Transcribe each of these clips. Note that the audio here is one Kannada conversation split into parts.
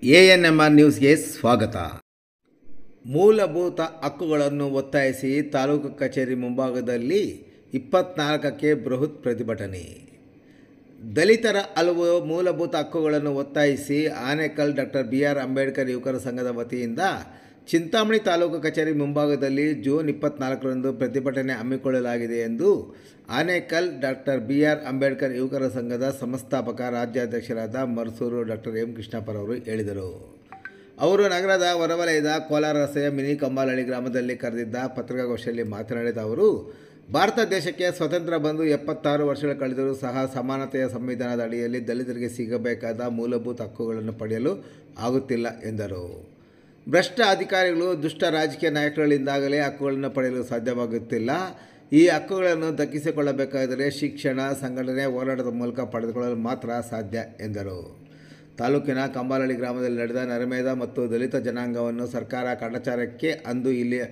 ಎಎನ್ಎಂಆರ್ ನ್ಯೂಸ್ಗೆ ಸ್ವಾಗತ. ಮೂಲಭೂತ ಹಕ್ಕುಗಳನ್ನು ಒತ್ತಾಯಿಸಿ ತಾಲೂಕು ಕಚೇರಿ ಮುಂಭಾಗದಲ್ಲಿ 24ಕ್ಕೆ ಬೃಹತ್ ಪ್ರತಿಭಟನೆ. ದಲಿತರ ಹಲವು ಮೂಲಭೂತ ಹಕ್ಕುಗಳನ್ನು ಒತ್ತಾಯಿಸಿ ಆನೇಕಲ್ ಡಾಕ್ಟರ್ BR ಅಂಬೇಡ್ಕರ್ ಯುವಕರ ಸಂಘದ ವತಿಯಿಂದ ಚಿಂತಾಮಣಿ ತಾಲೂಕು ಕಚೇರಿ ಮುಂಭಾಗದಲ್ಲಿ ಜೂನ್ 24ರಂದು ಪ್ರತಿಭಟನೆ ಹಮ್ಮಿಕೊಳ್ಳಲಾಗಿದೆ ಎಂದು ಆನೇಕಲ್ ಡಾಕ್ಟರ್ BR ಅಂಬೇಡ್ಕರ್ ಯುವಕರ ಸಂಘದ ಸಂಸ್ಥಾಪಕ ರಾಜ್ಯಾಧ್ಯಕ್ಷರಾದ ಮರ್ಸೂರು ಡಾಕ್ಟರ್ ಎಂ ಕೃಷ್ಣಪ್ಪರವರು ಹೇಳಿದರು. ಅವರು ನಗರದ ಹೊರವಲಯದ ಕೋಲಾರ ರಸ್ತೆಯ ಮಿನಿ ಕಂಬಾಲಹಳ್ಳಿ ಗ್ರಾಮದಲ್ಲಿ ಕರೆದಿದ್ದ ಪತ್ರಿಕಾಗೋಷ್ಠಿಯಲ್ಲಿ ಮಾತನಾಡಿದ ಅವರು, ಭಾರತ ದೇಶಕ್ಕೆ ಸ್ವತಂತ್ರ ಬಂದು 76 ವರ್ಷಗಳು ಕಳೆದರೂ ಸಹ ಸಮಾನತೆಯ ಸಂವಿಧಾನದ ಅಡಿಯಲ್ಲಿ ದಲಿತರಿಗೆ ಸಿಗಬೇಕಾದ ಮೂಲಭೂತ ಹಕ್ಕುಗಳನ್ನು ಪಡೆಯಲು ಆಗುತ್ತಿಲ್ಲ ಎಂದರು. ಭ್ರಷ್ಟ ಅಧಿಕಾರಿಗಳು, ದುಷ್ಟ ರಾಜಕೀಯ ನಾಯಕರುಗಳಿಂದಾಗಲೇ ಹಕ್ಕುಗಳನ್ನು ಪಡೆಯಲು ಸಾಧ್ಯವಾಗುತ್ತಿಲ್ಲ. ಈ ಹಕ್ಕುಗಳನ್ನು ದಕ್ಕಿಸಿಕೊಳ್ಳಬೇಕಾದರೆ ಶಿಕ್ಷಣ, ಸಂಘಟನೆ, ಹೋರಾಟದ ಮೂಲಕ ಪಡೆದುಕೊಳ್ಳಲು ಮಾತ್ರ ಸಾಧ್ಯ ಎಂದರು. ತಾಲೂಕಿನ ಕಂಬಾಲಹಳ್ಳಿ ಗ್ರಾಮದಲ್ಲಿ ನಡೆದ ನರಮೇಧ ಮತ್ತು ದಲಿತ ಜನಾಂಗವನ್ನು ಸರ್ಕಾರ ಕಾಟಾಚಾರಕ್ಕೆ ಅಂದು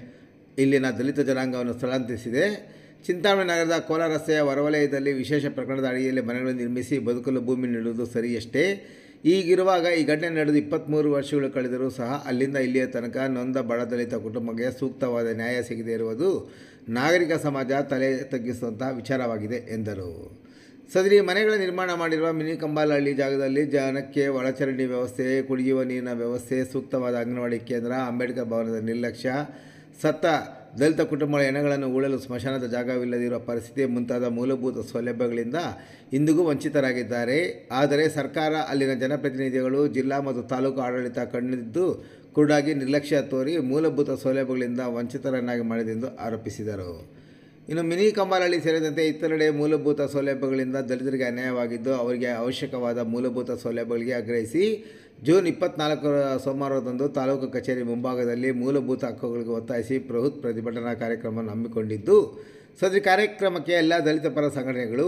ಇಲ್ಲಿನ ದಲಿತ ಜನಾಂಗವನ್ನು ಸ್ಥಳಾಂತರಿಸಿದೆ. ಚಿಂತಾಮಣಿ ನಗರದ ಕೋಲಾರ ರಸ್ತೆಯ ಹೊರವಲಯದಲ್ಲಿ ವಿಶೇಷ ಪ್ರಕರಣದ ಅಡಿಯಲ್ಲಿ ಮನೆಗಳನ್ನು ನಿರ್ಮಿಸಿ ಬದುಕಲು ಭೂಮಿ ನೀಡುವುದು ಸರಿಯಷ್ಟೇ. ಈಗಿರುವಾಗ ಈ ಘಟನೆ ನಡೆದು 23 ವರ್ಷಗಳು ಕಳೆದರೂ ಸಹ ಅಲ್ಲಿಂದ ಇಲ್ಲಿಯ ತನಕ ನೊಂದ ಬಡ ದಲಿತ ಕುಟುಂಬಕ್ಕೆ ಸೂಕ್ತವಾದ ನ್ಯಾಯ ಸಿಗದೇ ಇರುವುದು ನಾಗರಿಕ ಸಮಾಜ ತಲೆ ತಗ್ಗಿಸುವಂತಹ ವಿಚಾರವಾಗಿದೆ ಎಂದರು. ಸದರಿ ಮನೆಗಳ ನಿರ್ಮಾಣ ಮಾಡಿರುವ ಮಿನಿ ಕಂಬಾಲಹಳ್ಳಿ ಜಾಗದಲ್ಲಿ ಜನಕ್ಕೆ ಒಳಚರಂಡಿ ವ್ಯವಸ್ಥೆ, ಕುಡಿಯುವ ನೀರಿನ ವ್ಯವಸ್ಥೆ, ಸೂಕ್ತವಾದ ಅಂಗನವಾಡಿ ಕೇಂದ್ರ, ಅಂಬೇಡ್ಕರ್ ಭವನದ ನಿರ್ಲಕ್ಷ್ಯ, ಸತ್ತ ದಲಿತ ಕುಟುಂಬಗಳ ಹೆಣಗಳನ್ನು ಹೂಳಲು ಸ್ಮಶಾನದ ಜಾಗವಿಲ್ಲದಿರುವ ಪರಿಸ್ಥಿತಿ ಮುಂತಾದ ಮೂಲಭೂತ ಸೌಲಭ್ಯಗಳಿಂದ ಇಂದಿಗೂ ವಂಚಿತರಾಗಿದ್ದಾರೆ. ಆದರೆ ಸರ್ಕಾರ, ಅಲ್ಲಿನ ಜನಪ್ರತಿನಿಧಿಗಳು, ಜಿಲ್ಲಾ ಮತ್ತು ತಾಲೂಕು ಆಡಳಿತ ಕಣ್ಣಿದ್ದು ಕುರುಡಾಗಿ ನಿರ್ಲಕ್ಷ್ಯ ತೋರಿ ಮೂಲಭೂತ ಸೌಲಭ್ಯಗಳಿಂದ ವಂಚಿತರನ್ನಾಗಿ ಮಾಡಿದೆ ಎಂದು ಆರೋಪಿಸಿದರು. ಇನ್ನು ಮಿನಿ ಕಂಬಾಲಹಳ್ಳಿ ಸೇರಿದಂತೆ ಇತರೆಡೆ ಮೂಲಭೂತ ಸೌಲಭ್ಯಗಳಿಂದ ದಲಿತರಿಗೆ ಅನ್ಯಾಯವಾಗಿದ್ದು ಅವರಿಗೆ ಅವಶ್ಯಕವಾದ ಮೂಲಭೂತ ಸೌಲಭ್ಯಗಳಿಗೆ ಆಗ್ರಹಿಸಿ ಜೂನ್ 24 ಸೋಮವಾರದಂದು ತಾಲೂಕು ಕಚೇರಿ ಮುಂಭಾಗದಲ್ಲಿ ಮೂಲಭೂತ ಹಕ್ಕುಗಳಿಗೆ ಒತ್ತಾಯಿಸಿ ಬೃಹತ್ ಪ್ರತಿಭಟನಾ ಕಾರ್ಯಕ್ರಮವನ್ನು ಹಮ್ಮಿಕೊಂಡಿದ್ದು, ಸದರಿ ಕಾರ್ಯಕ್ರಮಕ್ಕೆ ಎಲ್ಲ ದಲಿತ ಪರ ಸಂಘಟನೆಗಳು,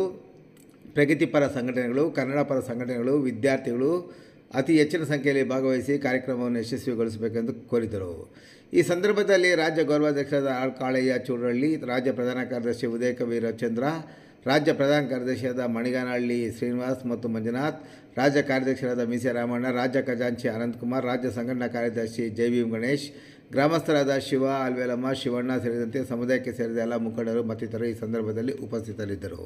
ಪ್ರಗತಿಪರ ಸಂಘಟನೆಗಳು, ಕನ್ನಡ ಪರ ಸಂಘಟನೆಗಳು, ವಿದ್ಯಾರ್ಥಿಗಳು ಅತಿ ಹೆಚ್ಚಿನ ಸಂಖ್ಯೆಯಲ್ಲಿ ಭಾಗವಹಿಸಿ ಕಾರ್ಯಕ್ರಮವನ್ನು ಯಶಸ್ವಿಗೊಳಿಸಬೇಕೆಂದು ಕೋರಿದರು. ಈ ಸಂದರ್ಭದಲ್ಲಿ ರಾಜ್ಯ ಗೌರವಾಧ್ಯಕ್ಷರಾದ ಆರ್ ಕಾಳಯ್ಯ ಚೂಡಳ್ಳಿ, ರಾಜ್ಯ ಪ್ರಧಾನ ಕಾರ್ಯದರ್ಶಿ ಉದಯ ಕವಿ ರವಿಚಂದ್ರ, ರಾಜ್ಯ ಪ್ರಧಾನ ಕಾರ್ಯದರ್ಶಿಯಾದ ಮಣಿಗಾನಹಳ್ಳಿ ಶ್ರೀನಿವಾಸ್ ಮತ್ತು ಮಂಜುನಾಥ್, ರಾಜ್ಯ ಕಾರ್ಯದರ್ಶಿಯಾದ ಮೀಸೆ ರಾಮಣ್ಣ, ರಾಜ್ಯ ಖಜಾಂಚಿ ಅನಂತಕುಮಾರ್, ರಾಜ್ಯ ಸಂಘಟನಾ ಕಾರ್ಯದರ್ಶಿ ಜೈಭೀಮ್ ಗಣೇಶ್, ಗ್ರಾಮಸ್ಥರಾದ ಶಿವ, ಅಲ್ವೇಲಮ್ಮ, ಶಿವಣ್ಣ ಸೇರಿದಂತೆ ಸಮುದಾಯಕ್ಕೆ ಸೇರಿದ ಎಲ್ಲ ಮುಖಂಡರು ಮತ್ತಿತರರು ಈ ಸಂದರ್ಭದಲ್ಲಿ ಉಪಸ್ಥಿತರಿದ್ದರು.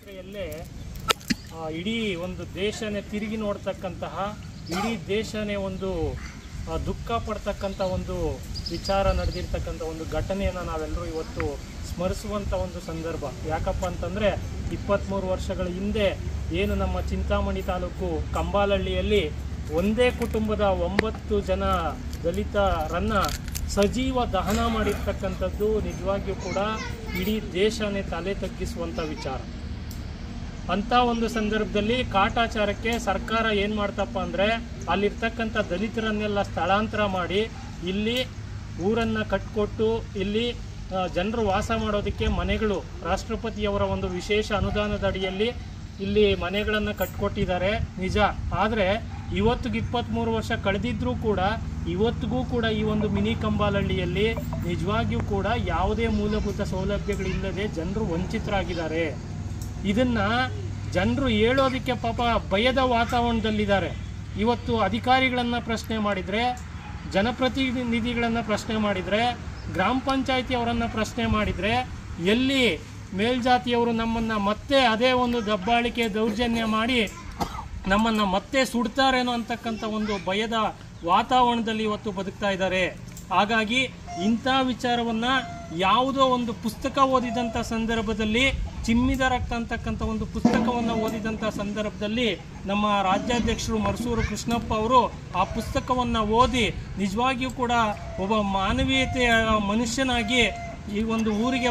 ಇಡೀ ಒಂದು ದೇಶನೇ ತಿರುಗಿ ನೋಡ್ತಕ್ಕಂತಹ, ಇಡೀ ದೇಶನೇ ಒಂದು ದುಃಖ ಪಡ್ತಕ್ಕಂಥ ಒಂದು ವಿಚಾರ ನಡೆದಿರ್ತಕ್ಕಂಥ ಒಂದು ಘಟನೆಯನ್ನು ನಾವೆಲ್ಲರೂ ಇವತ್ತು ಸ್ಮರಿಸುವಂಥ ಒಂದು ಸಂದರ್ಭ. ಯಾಕಪ್ಪ ಅಂತಂದರೆ 23 ವರ್ಷಗಳ ಹಿಂದೆ ಏನು ನಮ್ಮ ಚಿಂತಾಮಣಿ ತಾಲೂಕು ಕಂಬಾಲಹಳ್ಳಿಯಲ್ಲಿ ಒಂದೇ ಕುಟುಂಬದ 9 ಜನ ದಲಿತರನ್ನು ಸಜೀವ ದಹನ ಮಾಡಿರ್ತಕ್ಕಂಥದ್ದು ನಿಜವಾಗಿಯೂ ಕೂಡ ಇಡೀ ದೇಶನೇ ತಲೆ ತಗ್ಗಿಸುವಂಥ ವಿಚಾರ. ಅಂಥ ಒಂದು ಸಂದರ್ಭದಲ್ಲಿ ಕಾಟಾಚಾರಕ್ಕೆ ಸರ್ಕಾರ ಏನು ಮಾಡ್ತಪ್ಪ ಅಂದರೆ ಅಲ್ಲಿರ್ತಕ್ಕಂಥ ದಲಿತರನ್ನೆಲ್ಲ ಸ್ಥಳಾಂತರ ಮಾಡಿ ಇಲ್ಲಿ ಊರನ್ನು ಕಟ್ಟಿಕೊಟ್ಟು ಇಲ್ಲಿ ಜನರು ವಾಸ ಮಾಡೋದಕ್ಕೆ ಮನೆಗಳು, ರಾಷ್ಟ್ರಪತಿಯವರ ಒಂದು ವಿಶೇಷ ಅನುದಾನದ ಅಡಿಯಲ್ಲಿ ಇಲ್ಲಿ ಮನೆಗಳನ್ನು ಕಟ್ಟಿಕೊಟ್ಟಿದ್ದಾರೆ ನಿಜ. ಆದರೆ ಇವತ್ತಿಗೆ 23 ವರ್ಷ ಕಳೆದಿದ್ರೂ ಕೂಡ ಇವತ್ತಿಗೂ ಕೂಡ ಈ ಒಂದು ಮಿನಿ ಕಂಬಾಲಹಳ್ಳಿಯಲ್ಲಿ ನಿಜವಾಗಿಯೂ ಕೂಡ ಯಾವುದೇ ಮೂಲಭೂತ ಸೌಲಭ್ಯಗಳಿಲ್ಲದೆ ಜನರು ವಂಚಿತರಾಗಿದ್ದಾರೆ. ಇದನ್ನು ಜನರು ಹೇಳೋದಕ್ಕೆ ಪಾಪ ಭಯದ ವಾತಾವರಣದಲ್ಲಿದ್ದಾರೆ. ಇವತ್ತು ಅಧಿಕಾರಿಗಳನ್ನು ಪ್ರಶ್ನೆ ಮಾಡಿದರೆ, ಜನಪ್ರತಿನಿಧಿಗಳನ್ನು ಪ್ರಶ್ನೆ ಮಾಡಿದರೆ, ಗ್ರಾಮ ಪಂಚಾಯಿತಿಯವರನ್ನು ಪ್ರಶ್ನೆ ಮಾಡಿದರೆ, ಎಲ್ಲಿ ಮೇಲ್ಜಾತಿಯವರು ನಮ್ಮನ್ನು ಮತ್ತೆ ಅದೇ ಒಂದು ದಬ್ಬಾಳಿಕೆ ದೌರ್ಜನ್ಯ ಮಾಡಿ ನಮ್ಮನ್ನು ಮತ್ತೆ ಸುಡ್ತಾರೇನೋ ಅಂತಕ್ಕಂಥ ಒಂದು ಭಯದ ವಾತಾವರಣದಲ್ಲಿ ಇವತ್ತು ಬದುಕ್ತಾ ಇದ್ದಾರೆ. ಹಾಗಾಗಿ ಇಂಥ ವಿಚಾರವನ್ನು ಯಾವುದೋ ಒಂದು ಪುಸ್ತಕ ಓದಿದಂಥ ಸಂದರ್ಭದಲ್ಲಿ, ಚಿಮ್ಮಿದ ರಕ್ತ ಅಂತಕ್ಕಂಥ ಒಂದು ಪುಸ್ತಕವನ್ನು ಓದಿದಂಥ ಸಂದರ್ಭದಲ್ಲಿ ನಮ್ಮ ರಾಜ್ಯಾಧ್ಯಕ್ಷರು ಮರ್ಸೂರು ಕೃಷ್ಣಪ್ಪ ಅವರು ಆ ಪುಸ್ತಕವನ್ನು ಓದಿ ನಿಜವಾಗಿಯೂ ಕೂಡ ಒಬ್ಬ ಮಾನವೀಯತೆಯ ಮನುಷ್ಯನಾಗಿ ಈ ಒಂದು ಊರಿಗೆ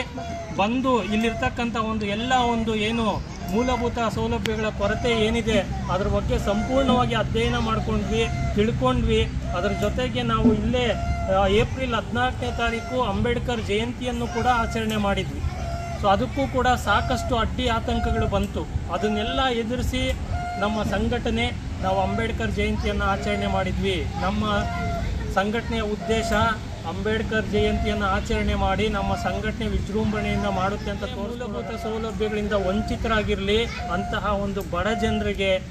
ಬಂದು ಇಲ್ಲಿರ್ತಕ್ಕಂಥ ಒಂದು ಎಲ್ಲ ಒಂದು ಏನು ಮೂಲಭೂತ ಸೌಲಭ್ಯಗಳ ಕೊರತೆ ಏನಿದೆ ಅದರ ಬಗ್ಗೆ ಸಂಪೂರ್ಣವಾಗಿ ಅಧ್ಯಯನ ಮಾಡ್ಕೊಂಡ್ವಿ, ತಿಳ್ಕೊಂಡ್ವಿ. ಅದರ ಜೊತೆಗೆ ನಾವು ಇಲ್ಲೇ ಏಪ್ರಿಲ್ 14ನೇ ತಾರೀಕು ಅಂಬೇಡ್ಕರ್ ಜಯಂತಿಯನ್ನು ಕೂಡ ಆಚರಣೆ ಮಾಡಿದ್ವಿ. ಸೊ ಅದಕ್ಕೂ ಕೂಡ ಸಾಕಷ್ಟು ಅಡ್ಡಿ ಆತಂಕಗಳು ಬಂತು. ಅದನ್ನೆಲ್ಲ ಎದುರಿಸಿ ನಮ್ಮ ಸಂಘಟನೆ ನಾವು ಅಂಬೇಡ್ಕರ್ ಜಯಂತಿಯನ್ನು ಆಚರಣೆ ಮಾಡಿದ್ವಿ. ನಮ್ಮ ಸಂಘಟನೆಯ ಉದ್ದೇಶ ಅಂಬೇಡ್ಕರ್ ಜಯಂತಿಯನ್ನು ಆಚರಣೆ ಮಾಡಿ ನಮ್ಮ ಸಂಘಟನೆ ವಿಜೃಂಭಣೆಯಿಂದ ಮಾಡುತ್ತೆ ಅಂತ ಮೂಲಭೂತ ಸೌಲಭ್ಯಗಳಿಂದ ವಂಚಿತರಾಗಿರಲಿ ಅಂತಹ ಒಂದು ಬಡ ಜನರಿಗೆ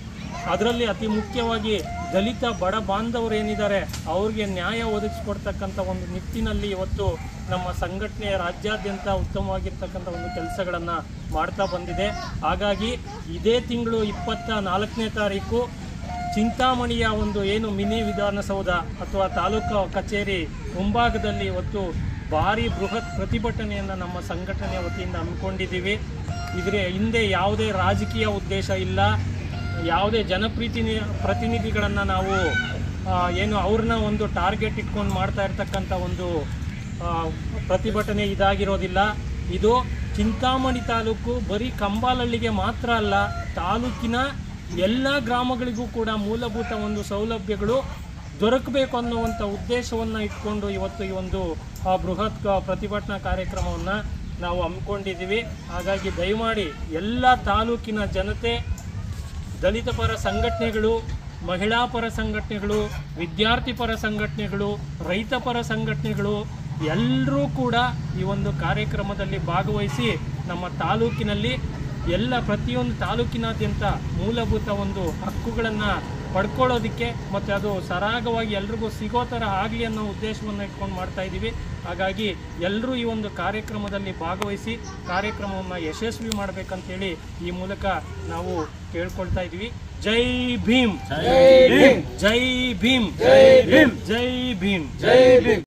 ಅದರಲ್ಲಿ ಅತಿ ಮುಖ್ಯವಾಗಿ ದಲಿತ ಬಡ ಬಾಂಧವರು ಏನಿದ್ದಾರೆ ಅವ್ರಿಗೆ ನ್ಯಾಯ ಒದಗಿಸ್ಕೊಡ್ತಕ್ಕಂಥ ಒಂದು ನಿಟ್ಟಿನಲ್ಲಿ ಇವತ್ತು ನಮ್ಮ ಸಂಘಟನೆ ರಾಜ್ಯಾದ್ಯಂತ ಉತ್ತಮವಾಗಿರ್ತಕ್ಕಂಥ ಒಂದು ಕೆಲಸಗಳನ್ನು ಮಾಡ್ತಾ ಬಂದಿದೆ. ಹಾಗಾಗಿ ಇದೇ ತಿಂಗಳು 24ನೇ ತಾರೀಕು ಚಿಂತಾಮಣಿಯ ಒಂದು ಏನು ಮಿನಿ ವಿಧಾನಸೌಧ ಅಥವಾ ತಾಲೂಕು ಕಚೇರಿ ಮುಂಭಾಗದಲ್ಲಿ ಇವತ್ತು ಭಾರಿ ಬೃಹತ್ ಪ್ರತಿಭಟನೆಯನ್ನು ನಮ್ಮ ಸಂಘಟನೆಯ ವತಿಯಿಂದ ಹಮ್ಮಿಕೊಂಡಿದ್ದೀವಿ. ಇದರ ಹಿಂದೆ ಯಾವುದೇ ರಾಜಕೀಯ ಉದ್ದೇಶ ಇಲ್ಲ, ಯಾವುದೇ ಪ್ರತಿನಿಧಿಗಳನ್ನು ನಾವು ಏನು ಅವ್ರನ್ನ ಒಂದು ಟಾರ್ಗೆಟ್ ಇಟ್ಕೊಂಡು ಮಾಡ್ತಾ ಇರ್ತಕ್ಕಂಥ ಒಂದು ಪ್ರತಿಭಟನೆ ಇದಾಗಿರೋದಿಲ್ಲ. ಇದು ಚಿಂತಾಮಣಿ ತಾಲೂಕು ಬರೀ ಕಂಬಾಲಹಳ್ಳಿಗೆ ಮಾತ್ರ ಅಲ್ಲ, ತಾಲೂಕಿನ ಎಲ್ಲ ಗ್ರಾಮಗಳಿಗೂ ಕೂಡ ಮೂಲಭೂತ ಒಂದು ಸೌಲಭ್ಯಗಳು ದೊರಕಬೇಕು ಅನ್ನುವಂಥ ಉದ್ದೇಶವನ್ನು ಇಟ್ಕೊಂಡು ಇವತ್ತು ಈ ಒಂದು ಬೃಹತ್ ಪ್ರತಿಭಟನಾ ಕಾರ್ಯಕ್ರಮವನ್ನು ನಾವು ಹಮ್ಮಿಕೊಂಡಿದ್ದೀವಿ. ಹಾಗಾಗಿ ದಯಮಾಡಿ ಎಲ್ಲ ತಾಲೂಕಿನ ಜನತೆ, ದಲಿತ ಪರ ಸಂಘಟನೆಗಳು, ಮಹಿಳಾ ಪರ ಸಂಘಟನೆಗಳು, ವಿದ್ಯಾರ್ಥಿ ಪರ ಸಂಘಟನೆಗಳು, ರೈತ ಪರ ಸಂಘಟನೆಗಳು ಎಲ್ಲರೂ ಕೂಡ ಈ ಒಂದು ಕಾರ್ಯಕ್ರಮದಲ್ಲಿ ಭಾಗವಹಿಸಿ ನಮ್ಮ ತಾಲೂಕಿನಲ್ಲಿ ಪ್ರತಿಯೊಂದು ತಾಲೂಕಿನಾದ್ಯಂತ ಮೂಲಭೂತ ಒಂದು ಹಕ್ಕುಗಳನ್ನು ಪಡ್ಕೊಳ್ಳೋದಕ್ಕೆ ಮತ್ತು ಅದು ಸರಾಗವಾಗಿ ಎಲ್ರಿಗೂ ಸಿಗೋ ಥರ ಆಗಲಿ ಅನ್ನೋ ಉದ್ದೇಶವನ್ನು ಇಟ್ಕೊಂಡು ಮಾಡ್ತಾ ಇದ್ದೀವಿ. ಹಾಗಾಗಿ ಎಲ್ಲರೂ ಈ ಒಂದು ಕಾರ್ಯಕ್ರಮದಲ್ಲಿ ಭಾಗವಹಿಸಿ ಕಾರ್ಯಕ್ರಮವನ್ನು ಯಶಸ್ವಿ ಮಾಡಬೇಕಂತೇಳಿ ಈ ಮೂಲಕ ನಾವು ಕೇಳ್ಕೊಳ್ತಾ ಇದ್ದೀವಿ. ಜೈ ಭೀಮ್, ಜೈ ಭೀಮ್, ಜೈ ಭೀಮ್, ಜೈ ಭೀಮ್, ಜೈ ಭೀಮ್.